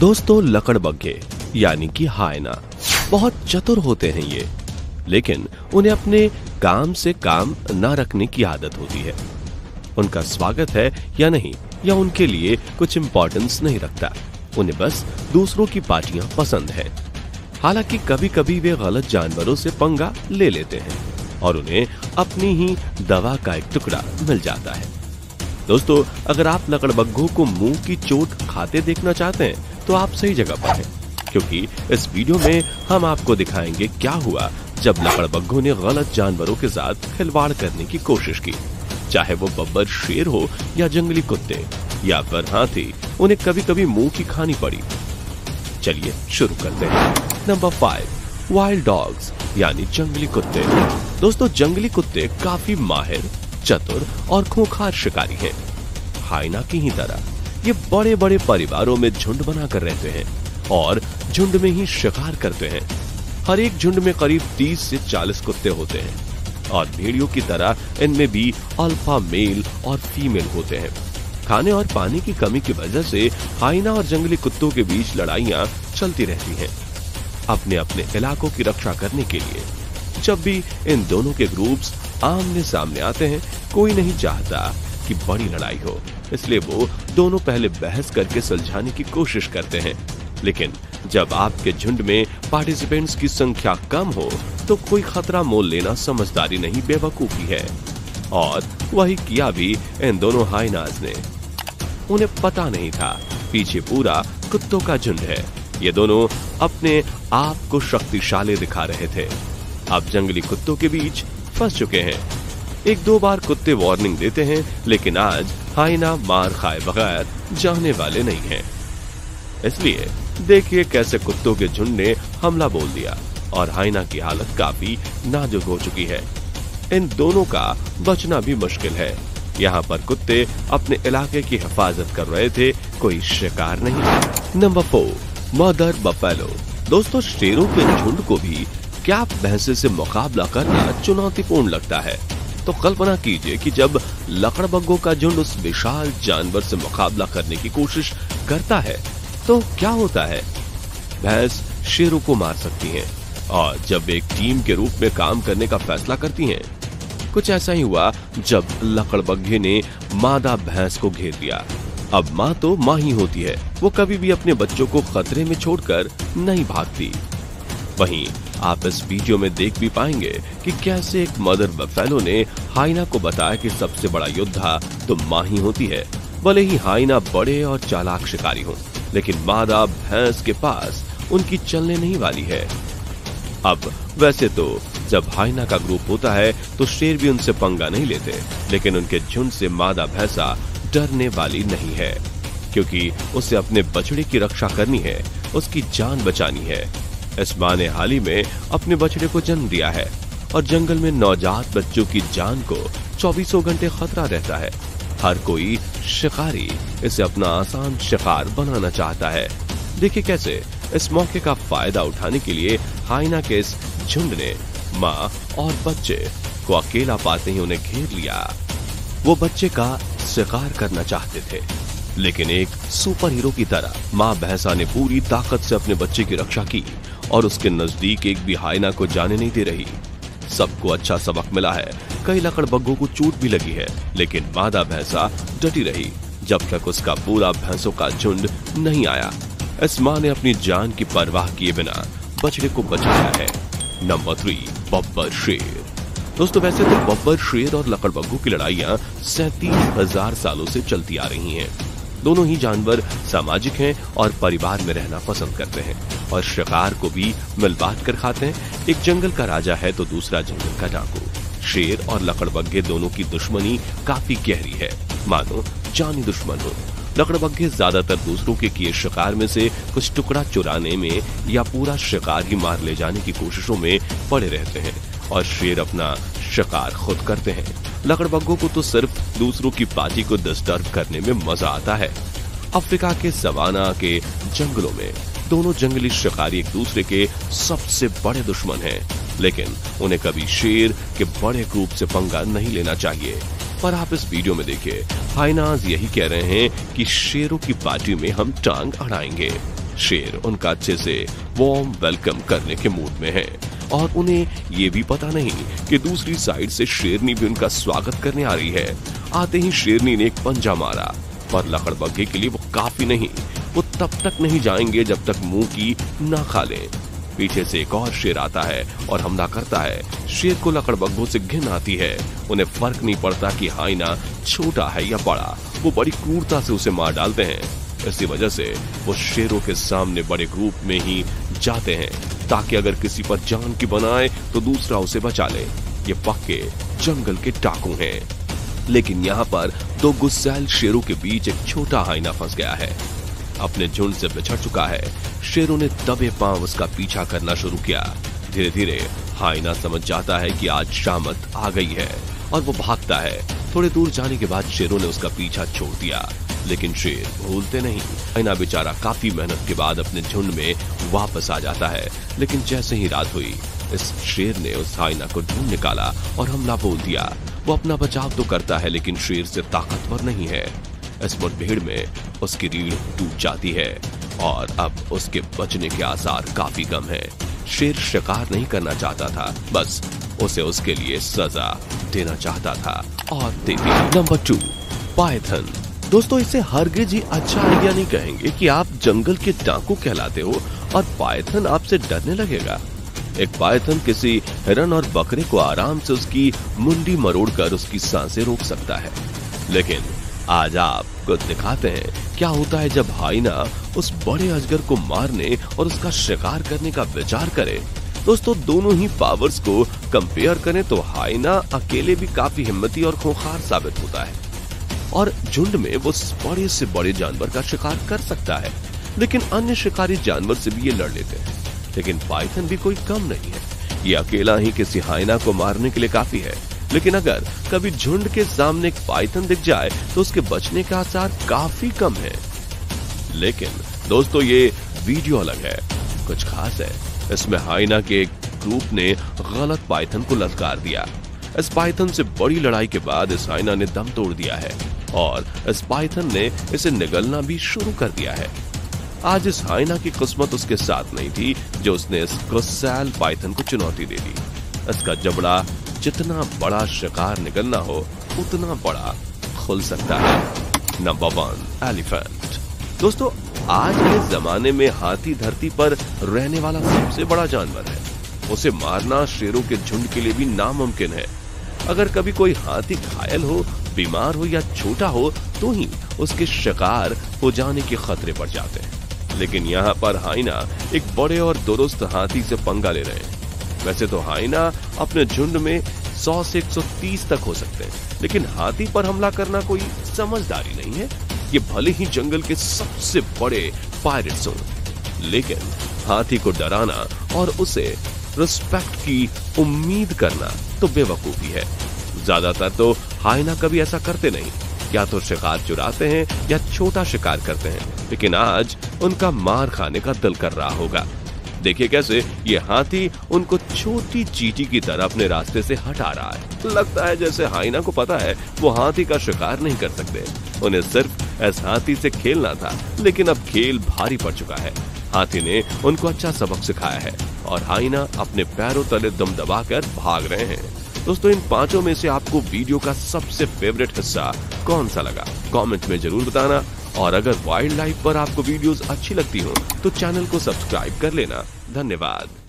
दोस्तों, लकड़बग्घे यानी कि हायना बहुत चतुर होते हैं ये, लेकिन उन्हें अपने काम से काम न रखने की आदत होती है। उनका स्वागत है या नहीं, या उनके लिए कुछ इंपॉर्टेंस नहीं रखता। उन्हें बस दूसरों की पार्टियां पसंद है। हालांकि कभी कभी वे गलत जानवरों से पंगा ले लेते हैं और उन्हें अपनी ही दवा का एक टुकड़ा मिल जाता है। दोस्तों, अगर आप लकड़बग्घों को मुंह की चोट खाते देखना चाहते हैं तो आप सही जगह पर हैं, क्योंकि इस वीडियो में हम आपको दिखाएंगे क्या हुआ जब लकड़बग्घों ने गलत जानवरों के साथ खिलवाड़ करने की कोशिश की। चाहे वो बब्बर शेर हो या जंगली कुत्ते या फिर हाथी, उन्हें कभी कभी मुंह की खानी पड़ी। चलिए शुरू करते हैं। नंबर 5, वाइल्ड डॉग्स यानी जंगली कुत्ते। दोस्तों, जंगली कुत्ते काफी माहिर, चतुर और खूंखार शिकारी हैं। हाइना की ही तरह ये बड़े बड़े परिवारों में झुंड बनाकर रहते हैं और झुंड में ही शिकार करते हैं। हर एक झुंड में करीब 30 से 40 कुत्ते होते हैं और भेड़ियों की तरह इनमें भी अल्फा मेल और फीमेल होते हैं। खाने और पानी की कमी की वजह से हाइना और जंगली कुत्तों के बीच लड़ाइयां चलती रहती हैं, अपने अपने इलाकों की रक्षा करने के लिए। जब भी इन दोनों के ग्रुप्स आमने सामने आते हैं, कोई नहीं चाहता कि बड़ी लड़ाई हो, इसलिए वो दोनों पहले बहस करके सुलझाने की कोशिश करते हैं। लेकिन जब आपके झुंड में पार्टिसिपेंट्स की संख्या कम हो तो कोई खतरा मोल लेना समझदारी नहीं, बेवकूफी है। और वही किया भी इन दोनों हाइनाज ने। उन्हें पता नहीं था पीछे पूरा कुत्तों का झुंड है। ये दोनों अपने आप को शक्तिशाली दिखा रहे थे। अब जंगली कुत्तों के बीच फंस चुके हैं। एक दो बार कुत्ते वार्निंग देते हैं, लेकिन आज हाइना मार खाए बगैर जाने वाले नहीं हैं। इसलिए देखिए कैसे कुत्तों के झुंड ने हमला बोल दिया और हाइना की हालत काफी नाजुक हो चुकी है। इन दोनों का बचना भी मुश्किल है। यहाँ पर कुत्ते अपने इलाके की हिफाजत कर रहे थे, कोई शिकार नहीं। Number 4, mother buffalo. दोस्तों, शेरों के झुंड को भी क्या भैंसे से मुकाबला करना चुनौतीपूर्ण लगता है। तो कल्पना कीजिए कि जब लकड़बग्घों का झुंड उस विशाल जानवर से मुकाबला करने की कोशिश करता है तो क्या होता है। भैंस शेरों को मार सकती हैं और जब एक टीम के रूप में काम करने का फैसला करती हैं। कुछ ऐसा ही हुआ जब लकड़बग्घे ने मादा भैंस को घेर लिया। अब माँ तो माँ ही होती है, वो कभी भी अपने बच्चों को खतरे में छोड़कर नहीं भागती। वहीं आप इस वीडियो में देख भी पाएंगे कि कैसे एक मदर बफेलो ने हाइना को बताया कि सबसे बड़ा योद्धा तो माँ ही होती है। भले ही हाइना बड़े और चालाक शिकारी हो, लेकिन मादा भैंस के पास उनकी चलने नहीं वाली है। अब वैसे तो जब हाइना का ग्रुप होता है तो शेर भी उनसे पंगा नहीं लेते, लेकिन उनके झुंड से मादा भैंसा डरने वाली नहीं है, क्योंकि उसे अपने बछड़े की रक्षा करनी है, उसकी जान बचानी है। इस माँ ने हाल ही में अपने बछड़े को जन्म दिया है और जंगल में नवजात बच्चों की जान को 24 घंटे खतरा रहता है। हर कोई शिकारी इसे अपना आसान शिकार बनाना चाहता है। देखिए कैसे इस मौके का फायदा उठाने के लिए हाइना के इस झुंड ने माँ और बच्चे को अकेला पाते ही उन्हें घेर लिया। वो बच्चे का शिकार करना चाहते थे, लेकिन एक सुपर हीरो की तरह माँ भैंसा ने पूरी ताकत से अपने बच्चे की रक्षा की और उसके नजदीक एक भी हाइना को जाने नहीं दे रही। सबको अच्छा सबक मिला है। कई लकड़बग्घों को चोट भी लगी है, लेकिन मादा भैंसा डटी रही जब तक उसका पूरा भैंसों का झुंड नहीं आया। इस माँ ने अपनी जान की परवाह किए बिना बछड़े को बचाया है। नंबर 3, बब्बर शेर। दोस्तों, वैसे तो बब्बर शेर और लकड़बग्घों की लड़ाइयां 37,000 सालों से चलती आ रही हैं। दोनों ही जानवर सामाजिक हैं और परिवार में रहना पसंद करते हैं और शिकार को भी मिल बांट कर खाते हैं। एक जंगल का राजा है तो दूसरा जंगल का डाकू। शेर और लकड़बग्घे दोनों की दुश्मनी काफी गहरी है, मानो जानी दुश्मन हो। लकड़बग्घे ज्यादातर दूसरों के किए शिकार में से कुछ टुकड़ा चुराने में या पूरा शिकार ही मार ले जाने की कोशिशों में पड़े रहते हैं और शेर अपना शिकार खुद करते हैं। लकड़बग्घों को तो सिर्फ दूसरों की पार्टी को डिस्टर्ब करने में मजा आता है। अफ्रीका के सवाना के जंगलों में दोनों जंगली शिकारी एक दूसरे के सबसे बड़े दुश्मन हैं, लेकिन उन्हें कभी शेर के बड़े ग्रुप से पंगा नहीं लेना चाहिए। पर आप इस वीडियो में देखिए, हाइनाज यही कह रहे हैं कि शेरों की पार्टी में हम टांग अड़ाएंगे। शेर उनका अच्छे से वार्म वेलकम करने के मूड में है और उन्हें ये भी पता नहीं कि दूसरी साइड से शेरनी भी उनका स्वागत करने आ रही है। आते ही शेरनी ने एक पंजा मारा, पर लकड़बग्घे के लिए वो काफी नहीं। वो तब तक नहीं जाएंगे जब तक मुंह की ना खा लें। पीछे से एक और शेर आता है और हमला करता है। शेर को लकड़बग्घों से घिन आती है। उन्हें फर्क नहीं पड़ता कि हाइना छोटा है या बड़ा, वो बड़ी क्रूरता से उसे मार डालते हैं। इसी वजह से वो शेरों के सामने बड़े ग्रुप में ही जाते हैं ताकि अगर किसी पर जान की बनाए तो दूसरा उसे बचा ले। ये पक्के जंगल के डाकू हैं। लेकिन यहाँ पर दो गुस्सैल शेरों के बीच एक छोटा हाइना फंस गया है। अपने झुंड से बिछड़ चुका है। शेरों ने दबे पांव उसका पीछा करना शुरू किया। धीरे धीरे हाइना समझ जाता है कि आज शामत आ गई है और वो भागता है। थोड़े दूर जाने के बाद शेरों ने उसका पीछा छोड़ दिया, लेकिन शेर भूलते नहीं। हाइना बेचारा काफी मेहनत के बाद अपने झुंड में वापस आ जाता है, लेकिन जैसे ही रात हुई इस शेर ने उस हाइना को ढूंढ निकाला और हमला बोल दिया। वो अपना बचाव तो करता है लेकिन शेर से ताकतवर नहीं है। इस मुठभेड़ में उसकी रीढ़ टूट जाती है और अब उसके बचने के आसार काफी कम है। शेर शिकार नहीं करना चाहता था, बस उसे उसके लिए सजा देना चाहता था और दे दी। Number 2, Python. दोस्तों, इसे हरगिज ही अच्छा आइडिया नहीं कहेंगे कि आप जंगल के डाकू कहलाते हो और पायथन आपसे डरने लगेगा। एक पायथन किसी हिरन और बकरे को आराम से उसकी मुंडी मरोड़कर उसकी सांसें रोक सकता है। लेकिन आज आपको दिखाते हैं क्या होता है जब हाइना उस बड़े अजगर को मारने और उसका शिकार करने का विचार करे। दोस्तों, दोनों ही पावर्स को कंपेयर करें तो हाइना अकेले भी काफी हिम्मती और खूंखार साबित होता है और झुंड में वो बड़े से बड़े जानवर का शिकार कर सकता है, लेकिन अन्य शिकारी जानवर से भी ये लड़ लेते हैं। लेकिन पाइथन भी कोई कम नहीं है। ये अकेला ही किसी हाइना को मारने के लिए काफी है, लेकिन अगर कभी झुंड के सामने एक पाइथन दिख जाए तो उसके बचने का आसार काफी कम है। लेकिन दोस्तों, ये वीडियो अलग है, कुछ खास है। इसमें हाइना के एक ग्रुप ने गलत पाइथन को ललकार दिया। इस पाइथन से बड़ी लड़ाई के बाद इस हाइना ने दम तोड़ दिया है और इस पाइथन ने इसे निगलना भी शुरू कर दिया है। आज इस हाइना की किस्मत उसके साथ नहीं थी जो उसने इस गुस्सैल पाइथन को चुनौती दे दी। इसका जबड़ा जितना बड़ा शिकार निकलना हो उतना बड़ा खुल सकता है। Number 1, elephant. दोस्तों, आज के जमाने में हाथी धरती पर रहने वाला सबसे बड़ा जानवर है। उसे मारना शेरों के झुंड के लिए भी नामुमकिन है। अगर कभी कोई हाथी घायल हो, बीमार हो या छोटा हो तो ही उसके शिकार हो जाने के खतरे बढ़ जाते हैं। लेकिन यहाँ पर हाइना एक बड़े और दुरुस्त हाथी से पंगा ले रहे हैं। वैसे तो हाइना अपने झुंड में 100 से 130 तक हो सकते हैं, लेकिन हाथी पर हमला करना कोई समझदारी नहीं है। ये भले ही जंगल के सबसे बड़े पायरेट्स हों, लेकिन हाथी को डराना और उसे रिस्पेक्ट की उम्मीद करना तो बेवकूफी है। ज्यादातर तो हाइना कभी ऐसा करते नहीं, या तो शिकार चुराते हैं या छोटा शिकार करते हैं, लेकिन आज उनका मार खाने का दिल कर रहा होगा। देखिए कैसे ये हाथी उनको छोटी चींटी की तरह अपने रास्ते से हटा रहा है। लगता है जैसे हाइना को पता है वो हाथी का शिकार नहीं कर सकते। उन्हें सिर्फ इस हाथी से खेलना था, लेकिन अब खेल भारी पड़ चुका है। हाथी ने उनको अच्छा सबक सिखाया है और हाइना अपने पैरों तले दम दबाकर भाग रहे हैं। दोस्तों, इन पांचों में से आपको वीडियो का सबसे फेवरेट हिस्सा कौन सा लगा, कमेंट में जरूर बताना। और अगर वाइल्ड लाइफ पर आपको वीडियोस अच्छी लगती हो तो चैनल को सब्सक्राइब कर लेना। धन्यवाद।